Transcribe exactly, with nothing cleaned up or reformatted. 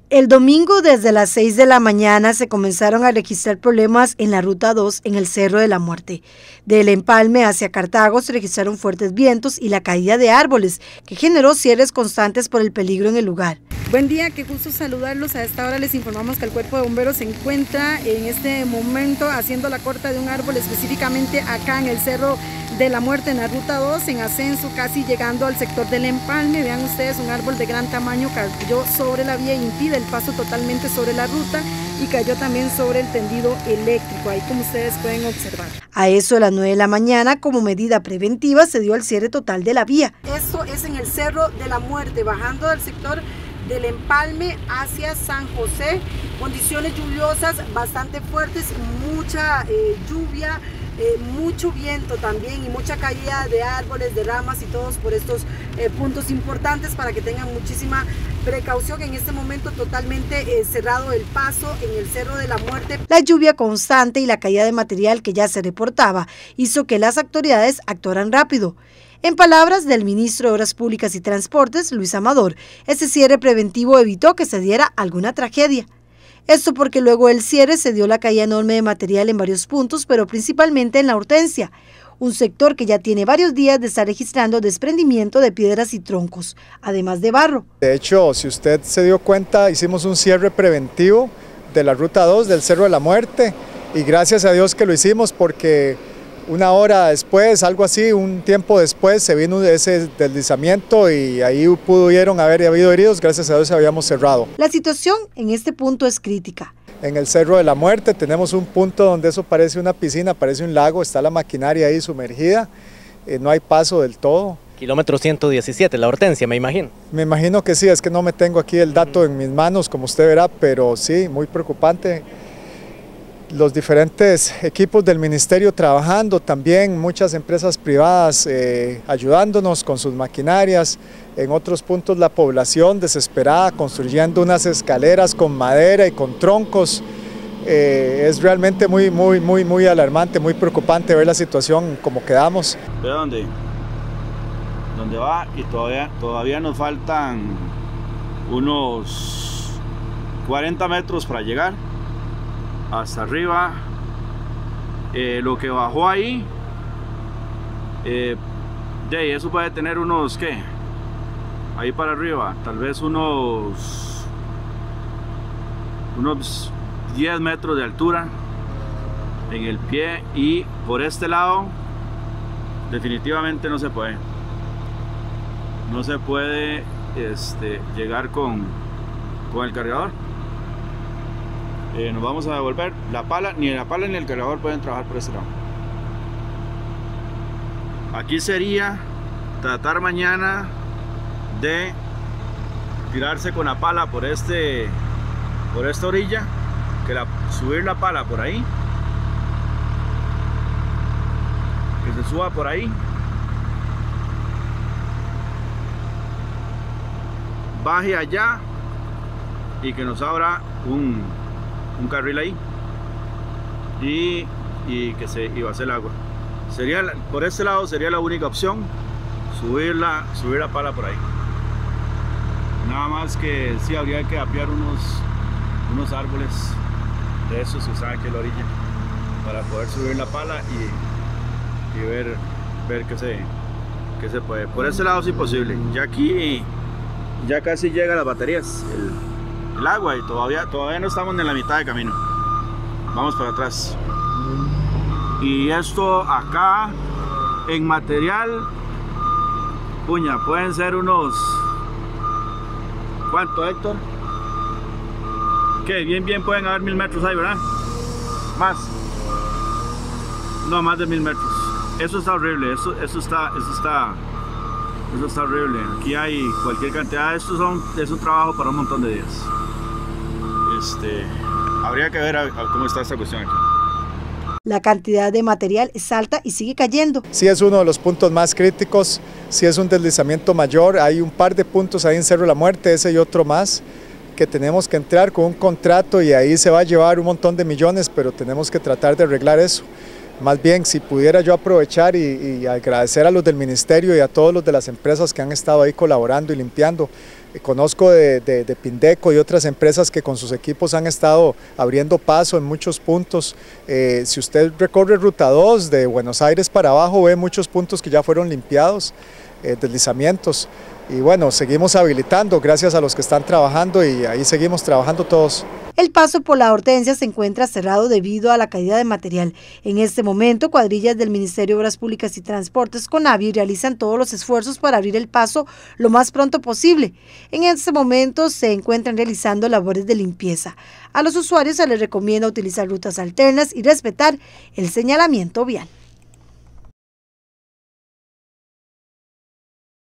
El domingo desde las seis de la mañana se comenzaron a registrar problemas en la Ruta dos en el Cerro de la Muerte. Del Empalme hacia Cartago se registraron fuertes vientos y la caída de árboles, que generó cierres constantes por el peligro en el lugar. Buen día, qué gusto saludarlos. A esta hora les informamos que el Cuerpo de Bomberos se encuentra en este momento haciendo la corta de un árbol, específicamente acá en el Cerro de la Muerte, en la Ruta dos, en ascenso, casi llegando al sector del Empalme. Vean ustedes, un árbol de gran tamaño cayó sobre la vía e impide el paso totalmente sobre la ruta y cayó también sobre el tendido eléctrico, ahí como ustedes pueden observar. A eso de las nueve de la mañana, como medida preventiva, se dio el cierre total de la vía. Esto es en el Cerro de la Muerte, bajando del sector del Empalme hacia San José, condiciones lluviosas bastante fuertes, mucha eh, lluvia, eh, mucho viento también y mucha caída de árboles, de ramas y todos por estos eh, puntos importantes para que tengan muchísima precaución. En este momento totalmente eh, cerrado el paso en el Cerro de la Muerte. La lluvia constante y la caída de material que ya se reportaba hizo que las autoridades actuaran rápido. En palabras del ministro de Obras Públicas y Transportes, Luis Amador, ese cierre preventivo evitó que se diera alguna tragedia. Esto porque luego del cierre se dio la caída enorme de material en varios puntos, pero principalmente en la Hortensia, un sector que ya tiene varios días de estar registrando desprendimiento de piedras y troncos, además de barro. De hecho, si usted se dio cuenta, hicimos un cierre preventivo de la Ruta dos del Cerro de la Muerte y gracias a Dios que lo hicimos porque una hora después, algo así, un tiempo después, se vino ese deslizamiento y ahí pudieron haber habido heridos, gracias a Dios habíamos cerrado. La situación en este punto es crítica. En el Cerro de la Muerte tenemos un punto donde eso parece una piscina, parece un lago, está la maquinaria ahí sumergida, eh, no hay paso del todo. Kilómetro ciento diecisiete, la Hortensia, me imagino. Me imagino que sí, es que no me tengo aquí el dato en mis manos, como usted verá, pero sí, muy preocupante. Los diferentes equipos del ministerio trabajando, también muchas empresas privadas eh, ayudándonos con sus maquinarias, en otros puntos la población desesperada construyendo unas escaleras con madera y con troncos. Eh, es realmente muy, muy, muy, muy alarmante, muy preocupante ver la situación como quedamos. ¿De dónde? ¿Dónde va? Y todavía, todavía nos faltan unos cuarenta metros para llegar hasta arriba. Eh, lo que bajó ahí, eh, de eso puede tener unos, ¿qué? Ahí para arriba, tal vez unos unos diez metros de altura en el pie, y por este lado definitivamente no se puede no se puede este, llegar con, con el cargador. Eh, nos vamos a devolver. La pala, ni la pala ni el cargador pueden trabajar por este lado. Aquí sería tratar mañana de tirarse con la pala por este por esta orilla, que la, subir la pala por ahí, que se suba por ahí, baje allá y que nos abra un un carril ahí y, y que se iba a hacer el agua. Sería, por este lado sería la única opción, subirla, subir la pala por ahí. Nada más que sí habría que apiar unos, unos árboles de esos que están aquí en la orilla para poder subir la pala y, y ver, ver que se, que se puede. Por este lado es imposible. Ya aquí ya casi llega las baterías. El, el agua y todavía, todavía no estamos en la mitad de camino. Vamos para atrás. Y esto acá en material, puña, pueden ser unos, ¿cuánto, Héctor? Que bien bien pueden haber mil metros ahí, ¿verdad? Más. No, más de mil metros. Eso está horrible, eso, eso está, eso está, eso está horrible. Aquí hay cualquier cantidad. Esto son, es un trabajo para un montón de días. Este, habría que ver a, a cómo está esta cuestión aquí. La cantidad de material es alta y sigue cayendo. Sí es uno de los puntos más críticos, sí es un deslizamiento mayor, hay un par de puntos ahí en Cerro de la Muerte, ese y otro más, que tenemos que entrar con un contrato y ahí se va a llevar un montón de millones, pero tenemos que tratar de arreglar eso. Más bien, si pudiera yo aprovechar y, y agradecer a los del ministerio y a todos los de las empresas que han estado ahí colaborando y limpiando. Conozco de, de, de Pindeco y otras empresas que con sus equipos han estado abriendo paso en muchos puntos. Eh, si usted recorre Ruta dos de Buenos Aires para abajo, ve muchos puntos que ya fueron limpiados, eh, deslizamientos. Y bueno, seguimos habilitando gracias a los que están trabajando y ahí seguimos trabajando todos. El paso por la Hortensia se encuentra cerrado debido a la caída de material. En este momento, cuadrillas del Ministerio de Obras Públicas y Transportes, CONAVI, realizan todos los esfuerzos para abrir el paso lo más pronto posible. En este momento se encuentran realizando labores de limpieza. A los usuarios se les recomienda utilizar rutas alternas y respetar el señalamiento vial.